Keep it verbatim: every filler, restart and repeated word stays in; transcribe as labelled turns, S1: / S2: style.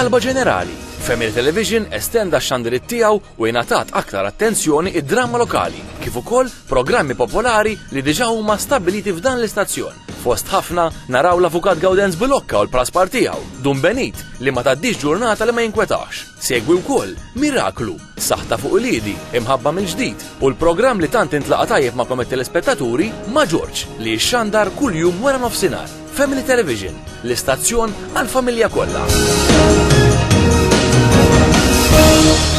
S1: Talba ġenerali. Family Television estenda x-xandirit tiegħu u jingħatat aktar attenzjoni id-dramma lokali, kif ukoll programmi popolari li diġà huma stabbiliti f'dan l-istazzjon. Fost ħafna naraw l-Avukat Gawdenz Bilokka u l-Praspar tiegħu, Dun Benit li ma tgħaddix ġurnata li ma jinkwetax. Segwi wkoll Miraklu, Saħta fuq il-Liedi, Imħabba mill-ġdid u l-programm li tant intlaqa' tajjeb magħkom it-telespettaturi ma' George li jxandar kuljum wara nofsinhar. Family Television, l-istazzjon għall-familja kollha.